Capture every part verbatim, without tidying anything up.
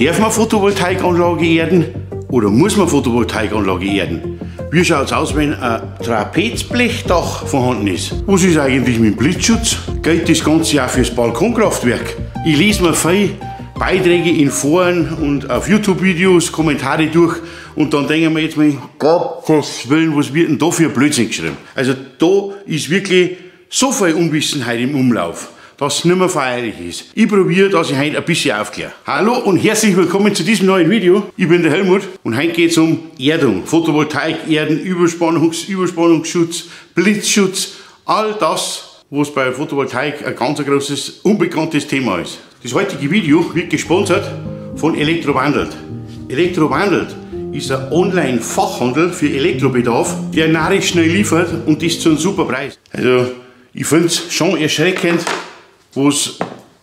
Darf man Photovoltaikanlage erden oder muss man Photovoltaikanlage erden? Wie schaut es aus, wenn ein Trapezblechdach vorhanden ist? Was ist eigentlich mit dem Blitzschutz? Gilt das Ganze auch fürs Balkonkraftwerk? Ich lese mir viele Beiträge in Foren und auf YouTube-Videos, Kommentare durch und dann denken wir jetzt mal, Gottes Willen, was wird denn da für Blödsinn geschrieben? Also da ist wirklich so viel Unwissenheit im Umlauf, dass es nicht mehr feierlich ist. Ich probiere, dass ich heute ein bisschen aufkläre. Hallo und herzlich willkommen zu diesem neuen Video. Ich bin der Helmut und heute geht es um Erdung, Photovoltaik, Erden, Überspannungs Überspannungsschutz, Blitzschutz, all das, was bei Photovoltaik ein ganz großes, unbekanntes Thema ist. Das heutige Video wird gesponsert von Elektrowandelt. Elektrowandelt ist ein Online-Fachhandel für Elektrobedarf, der narrisch schnell liefert und das zu einem super Preis. Also ich finde es schon erschreckend, was,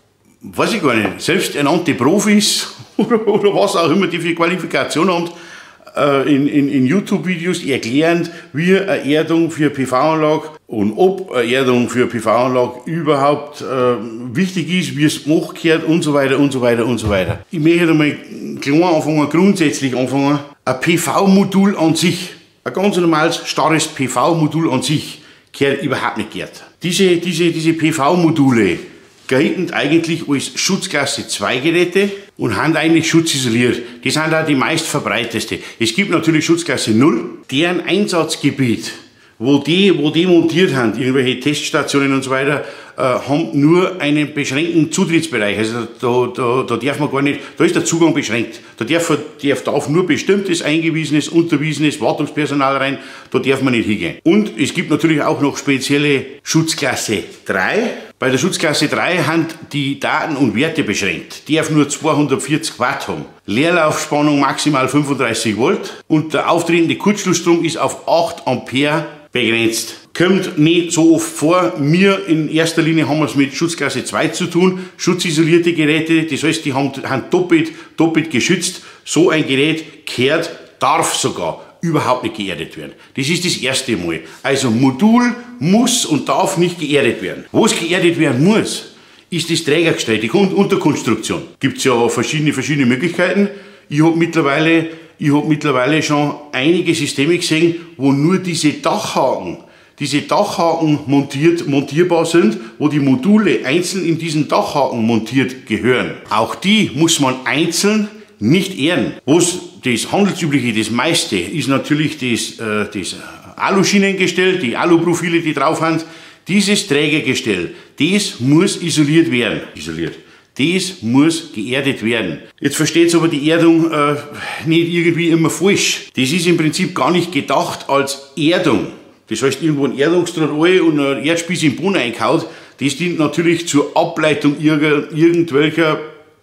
weiß ich gar nicht, selbsternannte Profis oder, oder was auch immer die für Qualifikation haben, äh, in, in, in YouTube-Videos erklären, wie eine Erdung für P V-Anlage und ob eine Erdung für P V-Anlage überhaupt äh, wichtig ist, wie es gemacht gehört und so weiter und so weiter und so weiter. Ich möchte einmal klein anfangen, grundsätzlich anfangen. Ein P V-Modul an sich, ein ganz normales, starres P V-Modul an sich, gehört überhaupt nicht gehört. Diese, diese, diese P V-Module gelten eigentlich als Schutzklasse zwei Geräte und haben eigentlich schutzisoliert. Die sind auch die meist verbreiteste. Es gibt natürlich Schutzklasse null, deren Einsatzgebiet, wo die, wo die montiert haben, irgendwelche Teststationen und so weiter, äh, haben nur einen beschränkten Zutrittsbereich. Also da, da, da darf man gar nicht, da ist der Zugang beschränkt. Da darf, darf, darf nur bestimmtes eingewiesenes, unterwiesenes Wartungspersonal rein, da darf man nicht hingehen. Und es gibt natürlich auch noch spezielle Schutzklasse drei. Bei der Schutzklasse drei haben die Daten und Werte beschränkt. Die darf nur zweihundertvierzig Watt haben. Leerlaufspannung maximal fünfunddreißig Volt und der auftretende Kurzschlussstrom ist auf acht Ampere begrenzt. Kommt nicht so oft vor. Wir in erster Linie haben es mit Schutzklasse zwei zu tun. Schutzisolierte Geräte, das heißt, die haben, haben doppelt, doppelt geschützt. So ein Gerät kehrt, darf sogar überhaupt nicht geerdet werden. Das ist das erste Mal. Also Modul muss und darf nicht geerdet werden. Was geerdet werden muss, ist das Trägergestell, die Unterkonstruktion. Gibt es ja verschiedene, verschiedene Möglichkeiten. Ich habe mittlerweile, ich hab mittlerweile schon einige Systeme gesehen, wo nur diese Dachhaken, diese Dachhaken montiert, montierbar sind, wo die Module einzeln in diesen Dachhaken montiert gehören. Auch die muss man einzeln nicht erden. Was das handelsübliche, das meiste, ist natürlich das, äh, das Aluschienengestell, die Aluprofile, die drauf haben. Dieses Trägergestell, das muss isoliert werden. Isoliert. Das muss geerdet werden. Jetzt versteht aber die Erdung äh, nicht irgendwie immer falsch. Das ist im Prinzip gar nicht gedacht als Erdung. Das heißt, irgendwo ein Erdungsdraht rein und ein Erdspieß im Boden eingehaut. Das dient natürlich zur Ableitung irgendwelcher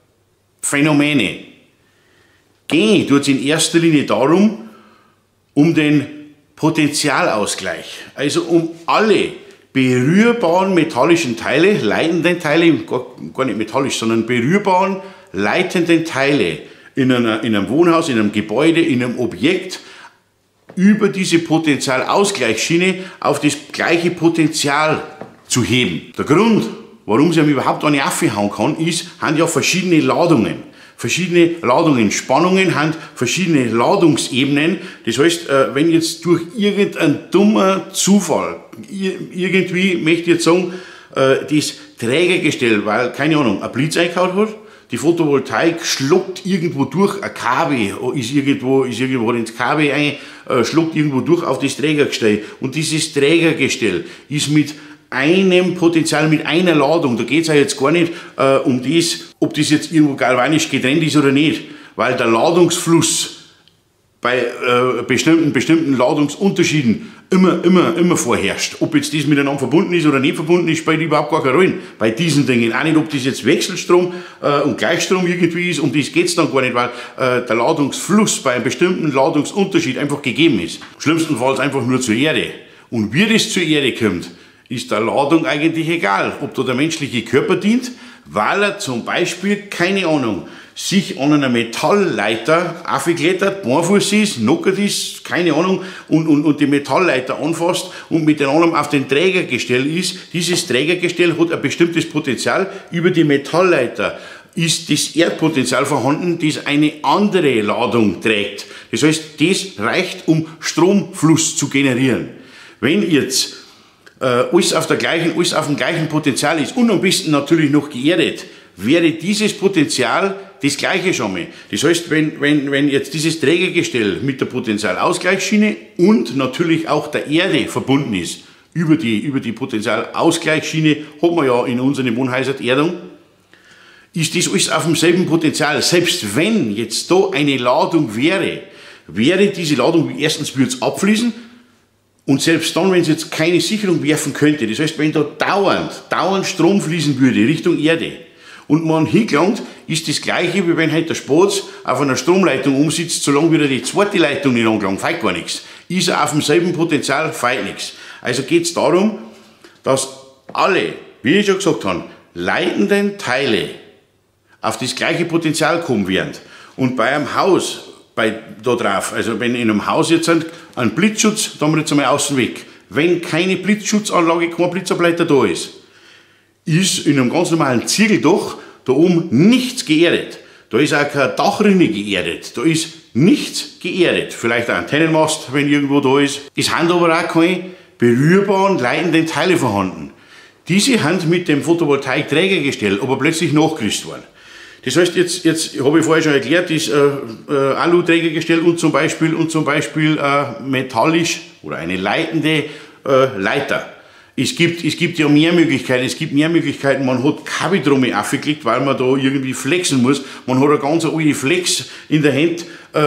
Phänomene. Gehen tut es in erster Linie darum, um den Potentialausgleich. Also um alle berührbaren metallischen Teile, leitenden Teile, gar, gar nicht metallisch, sondern berührbaren, leitenden Teile in, einer, in einem Wohnhaus, in einem Gebäude, in einem Objekt über diese Potentialausgleichsschiene auf das gleiche Potenzial zu heben. Der Grund, warum sie überhaupt eine aufhauen kann, ist, haben ja verschiedene Ladungen. Verschiedene Ladungen, Spannungen haben verschiedene Ladungsebenen. Das heißt, wenn jetzt durch irgendeinen dummen Zufall, irgendwie möchte ich jetzt sagen, das Trägergestell, weil, keine Ahnung, ein Blitz eingehauen hat, die Photovoltaik schluckt irgendwo durch, ein Kabel ist irgendwo, ist irgendwo ins Kabel ein, schluckt irgendwo durch auf das Trägergestell. Und dieses Trägergestell ist mit einem Potenzial, mit einer Ladung, da geht es ja jetzt gar nicht äh, um das, ob das jetzt irgendwo galvanisch getrennt ist oder nicht, weil der Ladungsfluss bei äh, bestimmten, bestimmten Ladungsunterschieden immer, immer, immer vorherrscht. Ob jetzt das miteinander verbunden ist oder nicht verbunden ist, spielt überhaupt gar keine Rolle bei diesen Dingen. Auch nicht, ob das jetzt Wechselstrom äh, und Gleichstrom irgendwie ist, um das geht es dann gar nicht, weil äh, der Ladungsfluss bei einem bestimmten Ladungsunterschied einfach gegeben ist. Schlimmstenfalls einfach nur zur Erde. Und wie das zur Erde kommt, ist der Ladung eigentlich egal, ob da der menschliche Körper dient, weil er zum Beispiel, keine Ahnung, sich an einer Metallleiter aufgeklettert, Beinfuß ist, knockert ist, keine Ahnung, und, und, und die Metallleiter anfasst und mit den anderen auf den Trägergestell ist. Dieses Trägergestell hat ein bestimmtes Potenzial über die Metallleiter ist das Erdpotenzial vorhanden, das eine andere Ladung trägt. Das heißt, das reicht, um Stromfluss zu generieren. Wenn jetzt äh, alles, auf der gleichen, alles auf dem gleichen Potenzial ist und am besten natürlich noch geerdet, wäre dieses Potenzial das gleiche schon mal. Das heißt, wenn, wenn, wenn jetzt dieses Trägergestell mit der Potentialausgleichsschiene und natürlich auch der Erde verbunden ist, über die, über die Potentialausgleichsschiene, hat man ja in unseren Wohnhäusern die Erdung, ist das alles auf demselben Potenzial. Selbst wenn jetzt da eine Ladung wäre, wäre diese Ladung, erstens würde es abfließen, und selbst dann, wenn es jetzt keine Sicherung werfen könnte, das heißt, wenn da dauernd, dauernd Strom fließen würde Richtung Erde und man hingelangt, ist das gleiche, wie wenn halt der Spatz auf einer Stromleitung umsitzt, solange wieder die zweite Leitung nicht angelangt, feit gar nichts. Ist er auf demselben Potenzial, feit nichts. Also geht es darum, dass alle, wie ich schon gesagt habe, leitenden Teile auf das gleiche Potenzial kommen werden. Und bei einem Haus, bei, da drauf, also wenn in einem Haus jetzt ein Blitzschutz, da haben wir jetzt einmal außen weg. Wenn keine Blitzschutzanlage, kein Blitzableiter da ist, ist in einem ganz normalen Ziegeldach da oben nichts geerdet. Da ist auch keine Dachrinne geerdet. Da ist nichts geerdet. Vielleicht ein Antennenmast, wenn irgendwo da ist. Es sind aber auch keine berührbaren, leitenden Teile vorhanden. Diese sind mit dem Photovoltaik-Trägergestell aber plötzlich nachgerüstet worden. Das heißt, jetzt, jetzt habe ich vorher schon erklärt, das äh, äh, Alu-Trägergestell und zum Beispiel, und zum Beispiel äh, metallisch oder eine leitende äh, Leiter. Es gibt, es gibt ja mehr Möglichkeiten, es gibt mehr Möglichkeiten. Man hat Kabeltrommel aufgeklickt, weil man da irgendwie flexen muss. Man hat eine ganz alte Flex in der Hand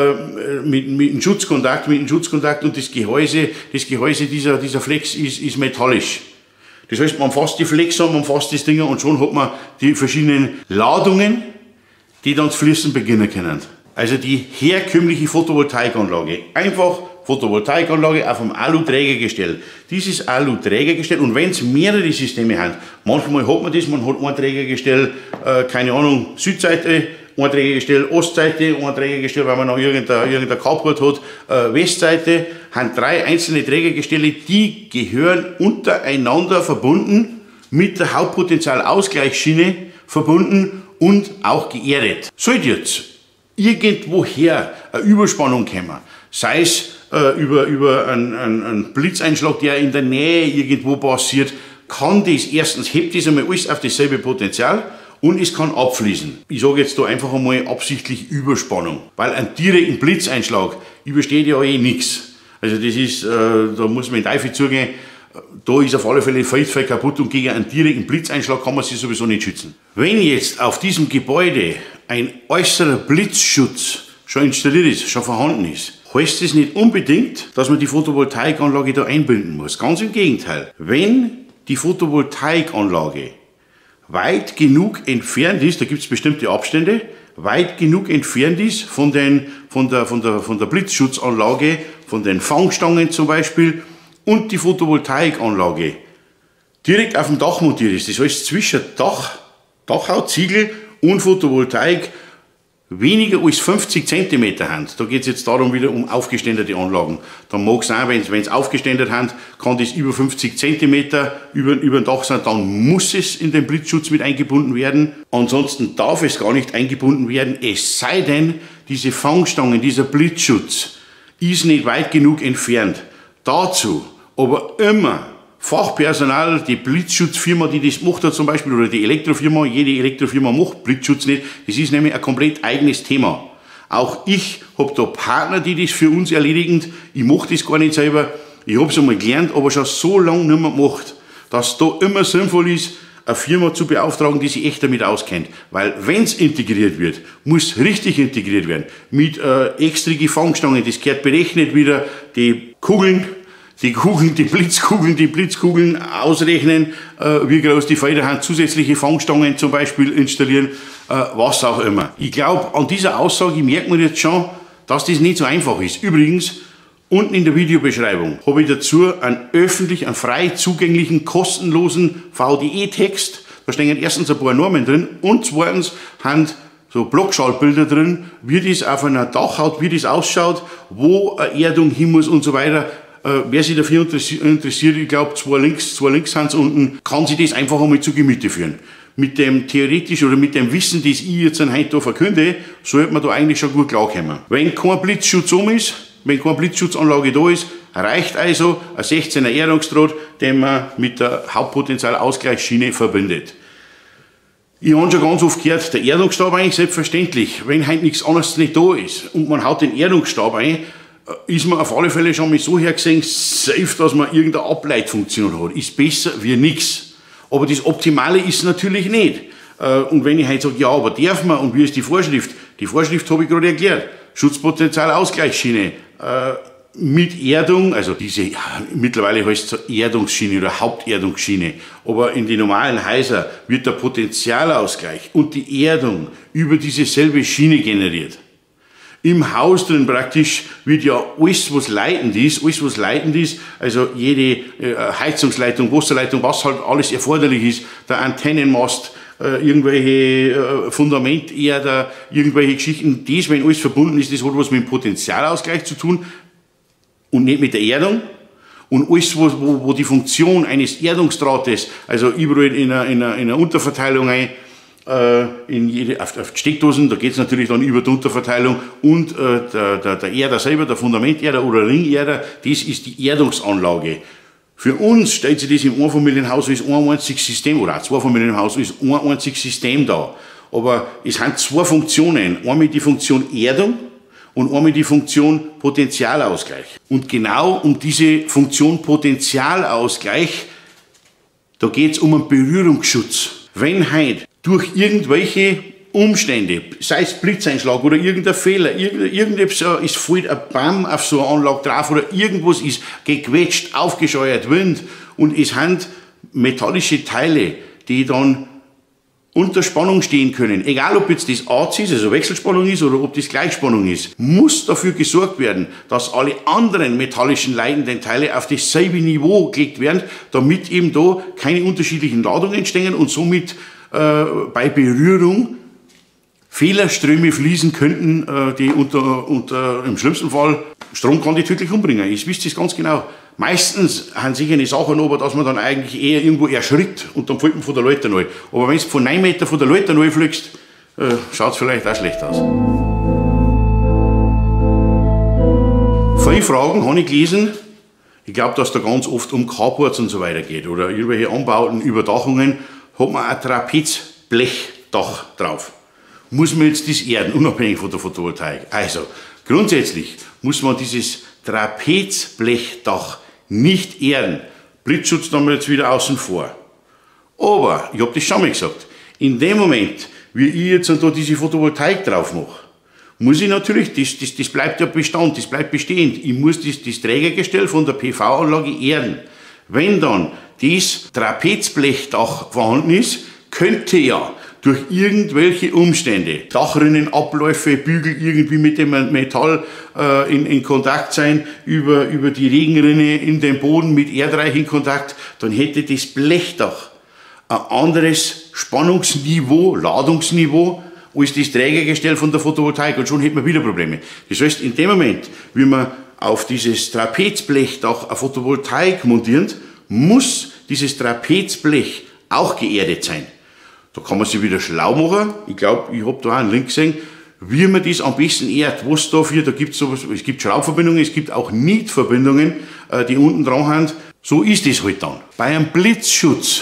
äh, mit, mit einem Schutzkontakt, mit einem Schutzkontakt und das Gehäuse, das Gehäuse dieser, dieser Flex ist, ist metallisch. Das heißt, man fasst die Flex an, man fasst das Ding und schon hat man die verschiedenen Ladungen, die dann zu fließen beginnen können. Also die herkömmliche Photovoltaikanlage. Einfach Photovoltaikanlage auf einem Alu-Trägergestell. Dieses Alu-Trägergestell, und wenn es mehrere Systeme haben, manchmal hat man das, man hat ein Trägergestell, äh, keine Ahnung, Südseite, ein Trägergestell Ostseite, ein Trägergestell, weil man noch irgendein, irgendein Carport hat, äh, Westseite, haben drei einzelne Trägergestelle, die gehören untereinander verbunden, mit der Hauptpotentialausgleichsschiene verbunden und auch geerdet. Sollte jetzt irgendwoher eine Überspannung kommen, sei es äh, über, über einen, einen, einen Blitzeinschlag, der in der Nähe irgendwo passiert, kann das erstens, hebt das einmal alles auf dasselbe Potenzial und es kann abfließen. Ich sage jetzt da einfach einmal absichtlich Überspannung, weil einen direkten Blitzeinschlag übersteht ja eh nichts. Also das ist, äh, da muss man in den Teufel zugehen. Da ist auf alle Fälle Feldfall kaputt und gegen einen direkten Blitzeinschlag kann man sich sowieso nicht schützen. Wenn jetzt auf diesem Gebäude ein äußerer Blitzschutz schon installiert ist, schon vorhanden ist, heißt das nicht unbedingt, dass man die Photovoltaikanlage da einbinden muss. Ganz im Gegenteil. Wenn die Photovoltaikanlage weit genug entfernt ist, da gibt es bestimmte Abstände, weit genug entfernt ist von, den, von, der, von, der, von der Blitzschutzanlage, von den Fangstangen zum Beispiel, und die Photovoltaikanlage direkt auf dem Dach montiert ist, das heißt zwischen Dach, Dachhaut, Ziegel und Photovoltaik weniger als fünfzig Zentimeter haben. Da geht es jetzt darum wieder um aufgeständerte Anlagen. Dann mag es sein, wenn es aufgeständert haben, kann das über fünfzig Zentimeter über, über dem Dach sein, dann muss es in den Blitzschutz mit eingebunden werden. Ansonsten darf es gar nicht eingebunden werden, es sei denn, diese Fangstangen, dieser Blitzschutz ist nicht weit genug entfernt. Dazu aber immer Fachpersonal, die Blitzschutzfirma, die das macht hat zum Beispiel, oder die Elektrofirma, jede Elektrofirma macht Blitzschutz nicht, das ist nämlich ein komplett eigenes Thema. Auch ich habe da Partner, die das für uns erledigen, ich mache das gar nicht selber, ich habe es einmal gelernt, aber schon so lange nicht mehr gemacht, dass da immer sinnvoll ist, eine Firma zu beauftragen, die sich echt damit auskennt. Weil wenn es integriert wird, muss richtig integriert werden. Mit äh, extra Fangstangen, das gehört berechnet wieder, die Kugeln, die Kugeln, die Blitzkugeln, die Blitzkugeln ausrechnen, äh, wie groß die Felder haben, zusätzliche Fangstangen zum Beispiel installieren, äh, was auch immer. Ich glaube, an dieser Aussage merkt man jetzt schon, dass das nicht so einfach ist. Übrigens, unten in der Videobeschreibung habe ich dazu einen öffentlich, einen frei zugänglichen, kostenlosen V D E-Text. Da stehen erstens ein paar Normen drin und zweitens haben so Blockschaltbilder drin, wie das auf einer Dachhaut, wie das ausschaut, wo eine Erdung hin muss und so weiter. Äh, wer sich dafür interessiert, ich glaube, zwei Links, zwei Links sind es unten, kann sich das einfach einmal zu Gemüte führen. mit dem theoretisch oder mit dem Wissen, das ich jetzt heute hier verkünde, sollte man da eigentlich schon gut klarkommen. Wenn kein Blitzschutz um ist, wenn keine Blitzschutzanlage da ist, reicht also ein sechzehner Erdungsdraht, den man mit der Hauptpotentialausgleichsschiene verbindet. Ich habe schon ganz oft gehört, der Erdungsstab eigentlich selbstverständlich. Wenn heute nichts anderes nicht da ist und man haut den Erdungsstab ein, ist man auf alle Fälle schon mal so hergesehen, safe, dass man irgendeine Ableitfunktion hat. Ist besser wie nichts. Aber das Optimale ist natürlich nicht. Und wenn ich heute sage, ja, aber darf man und wie ist die Vorschrift? Die Vorschrift habe ich gerade erklärt. Schutzpotentialausgleichsschiene äh, mit Erdung, also diese, ja, mittlerweile heißt es Erdungsschiene oder Haupterdungsschiene, aber in den normalen Häusern wird der Potentialausgleich und die Erdung über diese selbe Schiene generiert. Im Haus drin praktisch wird ja alles, was leitend ist, alles, was leitend ist, also jede äh, Heizungsleitung, Wasserleitung, was halt alles erforderlich ist, der Antennenmast, äh, irgendwelche äh, Fundamenterder, irgendwelche Geschichten, das, wenn alles verbunden ist, das hat was mit dem Potentialausgleich zu tun und nicht mit der Erdung. Und alles, wo, wo, wo die Funktion eines Erdungsdrahtes, also überall in einer, in einer, in einer Unterverteilung ein, in jede, auf, auf die Steckdosen, da geht es natürlich dann über die Unterverteilung und äh, der, der, der Erder selber, der Fundamenterder oder Ringerder, das ist die Erdungsanlage. Für uns stellt sich das im Einfamilienhaus als ein einziges System, oder auch Zweifamilienhaus als ein einziges System da. Aber es sind zwei Funktionen, einmal die Funktion Erdung und einmal die Funktion Potentialausgleich. Und genau um diese Funktion Potentialausgleich, da geht es um einen Berührungsschutz. Wenn heute durch irgendwelche Umstände, sei es Blitzeinschlag oder irgendein Fehler, irgendetwas ist fällt ein Baum auf so eine Anlage drauf oder irgendwas ist gequetscht, aufgescheuert, Wind und es sind metallische Teile, die dann unter Spannung stehen können. Egal ob jetzt das A C ist, also Wechselspannung ist oder ob das Gleichspannung ist, muss dafür gesorgt werden, dass alle anderen metallischen leitenden Teile auf dasselbe Niveau gelegt werden, damit eben da keine unterschiedlichen Ladungen entstehen und somit äh, bei Berührung Fehlerströme fließen könnten, äh, die unter, unter, im schlimmsten Fall Strom kann die tödlich umbringen. Ich wisst es ganz genau. Meistens haben sicher eine Sachen aber, dass man dann eigentlich eher irgendwo erschrickt und dann fällt man von der Leiter neu. Aber wenn du von neun Meter von der Leiter neu fliegst, äh, schaut es vielleicht auch schlecht aus. Viele Fragen habe ich gelesen. Ich glaube, dass da ganz oft um Carports und so weiter geht oder irgendwelche Anbauten, Überdachungen, hat man ein Trapezblechdach drauf. Muss man jetzt das erden, unabhängig von der Photovoltaik? Also, grundsätzlich muss man dieses Trapezblechdach nicht erden. Blitzschutz nehmen wir jetzt wieder außen vor. Aber, ich habe das schon mal gesagt, in dem Moment, wie ich jetzt da diese Photovoltaik drauf mache, muss ich natürlich, das, das, das bleibt ja Bestand, das bleibt bestehend, ich muss das, das Trägergestell von der P V-Anlage erden. Wenn dann das Trapezblechdach vorhanden ist, könnte ja durch irgendwelche Umstände, Dachrinnenabläufe, Bügel irgendwie mit dem Metall äh, in, in Kontakt sein, über, über die Regenrinne in den Boden mit Erdreich in Kontakt, dann hätte das Blechdach ein anderes Spannungsniveau, Ladungsniveau, als das Trägergestell von der Photovoltaik und schon hätten wir wieder Probleme. Das heißt, in dem Moment, wie man auf dieses Trapezblechdach eine Photovoltaik montiert, muss dieses Trapezblech auch geerdet sein. Da kann man sich wieder schlau machen. Ich glaube, ich habe da auch einen Link gesehen, wie man das am besten erdet. Was dafür, da gibt's sowas, es gibt Schraubverbindungen, es gibt auch Nietverbindungen, die unten dran sind. So ist es halt dann. Bei einem Blitzschutz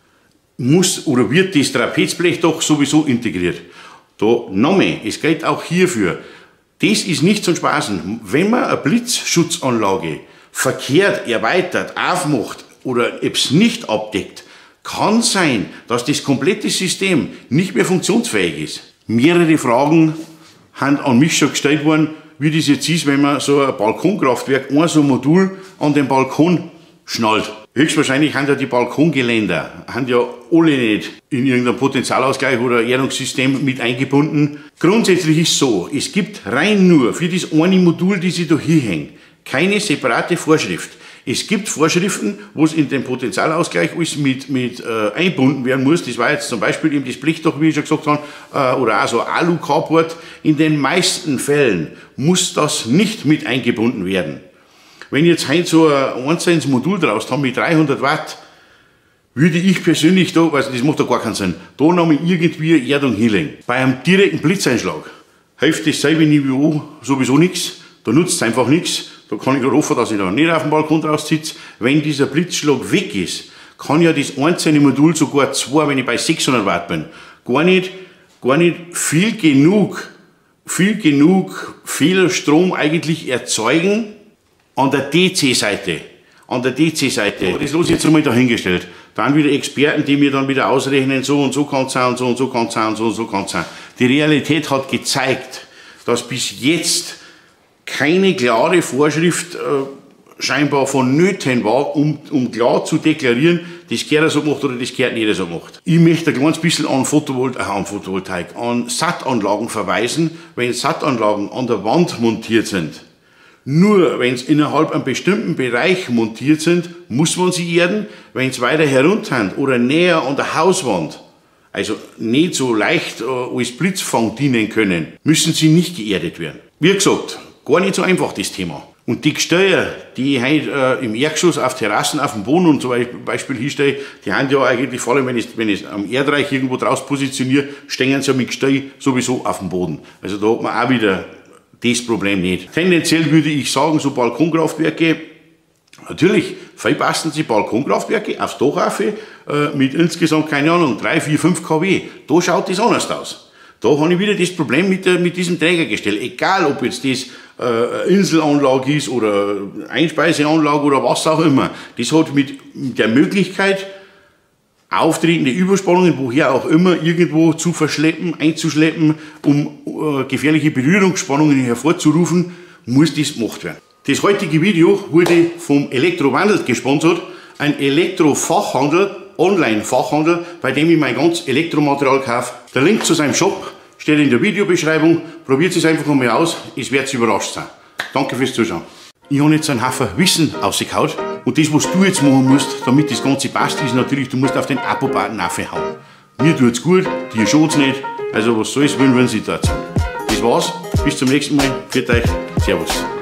muss oder wird das Trapezblech doch sowieso integriert. Da nochmal, es gilt auch hierfür. Das ist nicht zum Spaßen. Wenn man eine Blitzschutzanlage verkehrt, erweitert, aufmacht oder es nicht abdeckt, kann sein, dass das komplette System nicht mehr funktionsfähig ist. Mehrere Fragen sind an mich schon gestellt worden, wie das jetzt ist, wenn man so ein Balkonkraftwerk, ein so ein Modul an den Balkon schnallt. Höchstwahrscheinlich haben ja die Balkongeländer, haben ja alle nicht in irgendeinem Potentialausgleich oder Erdungssystem mit eingebunden. Grundsätzlich ist es so, es gibt rein nur für das eine Modul, das ich da hier hänge, keine separate Vorschrift. Es gibt Vorschriften, wo es in den Potentialausgleich alles mit, mit äh, eingebunden werden muss. Das war jetzt zum Beispiel eben das Blechdach, wie ich schon gesagt habe, äh, oder auch so Alu-Carport. In den meisten Fällen muss das nicht mit eingebunden werden. Wenn ich jetzt heute so ein einzelnes Modul draus habe mit dreihundert Watt, würde ich persönlich da, also das macht da gar keinen Sinn, da nochmal irgendwie Erdung hinlegen. Bei einem direkten Blitzeinschlag hilft dasselbe Niveau sowieso nichts, da nutzt es einfach nichts. Da kann ich gerade hoffen, dass ich da nicht auf dem Balkon draus sitze. Wenn dieser Blitzschlag weg ist, kann ja das einzelne Modul sogar zwei, wenn ich bei sechshundert Watt bin, gar nicht, gar nicht viel genug, viel genug Fehlerstrom eigentlich erzeugen an der D C-Seite. An der D C-Seite. Das lasse ich jetzt einmal dahingestellt. Dann wieder Experten, die mir dann wieder ausrechnen, so und so kann es sein, und so und so kann es sein, und so und so kann es sein. Die Realität hat gezeigt, dass bis jetzt keine klare Vorschrift äh, scheinbar vonnöten war, um, um klar zu deklarieren, das gehört so gemacht oder das gehört nicht so gemacht. Ich möchte ein kleines bisschen an, Photovol äh, an Photovoltaik, an Sattanlagen verweisen. Wenn Sattanlagen an der Wand montiert sind, nur wenn es innerhalb einem bestimmten Bereich montiert sind, muss man sie erden. Wenn es weiter herunter oder näher an der Hauswand, also nicht so leicht äh, als Blitzfang dienen können, müssen sie nicht geerdet werden. Wie gesagt, gar nicht so einfach das Thema. Und die Gestelle, die ich heute äh, im Erdgeschoss auf Terrassen, auf dem Boden und so Beispiel hinstelle, die haben ja eigentlich, vor allem wenn ich, wenn ich am Erdreich irgendwo draus positioniere, stehen sie ja mit Gestell sowieso auf dem Boden. Also da hat man auch wieder das Problem nicht. Tendenziell würde ich sagen, so Balkonkraftwerke, natürlich, viel passen sie Balkonkraftwerke aufs Dach rauf, äh, mit insgesamt, keine Ahnung, drei, vier, fünf Kilowatt. Da schaut das anders aus. Da habe ich wieder das Problem mit, der, mit diesem Trägergestell. Egal, ob jetzt das äh, eine Inselanlage ist oder Einspeiseanlage oder was auch immer. Das hat mit der Möglichkeit, auftretende Überspannungen, woher auch immer, irgendwo zu verschleppen, einzuschleppen, um äh, gefährliche Berührungsspannungen hervorzurufen, muss das gemacht werden. Das heutige Video wurde vom Elektrowandel gesponsert, ein Elektrofachhandel, Online-Fachhandel, bei dem ich mein ganzes Elektromaterial kaufe. Der Link zu seinem Shop steht in der Videobeschreibung. Probiert es einfach einmal aus, es wird überrascht sein. Danke fürs Zuschauen. Ich habe jetzt einen Haufen Wissen rausgehauen und das, was du jetzt machen musst, damit das Ganze passt, ist natürlich, du musst auf den Abo-Button raufhauen. Mir tut's gut, dir schaut's nicht, also was soll's, Win-Win-Situation. Das war's, bis zum nächsten Mal, für euch, Servus.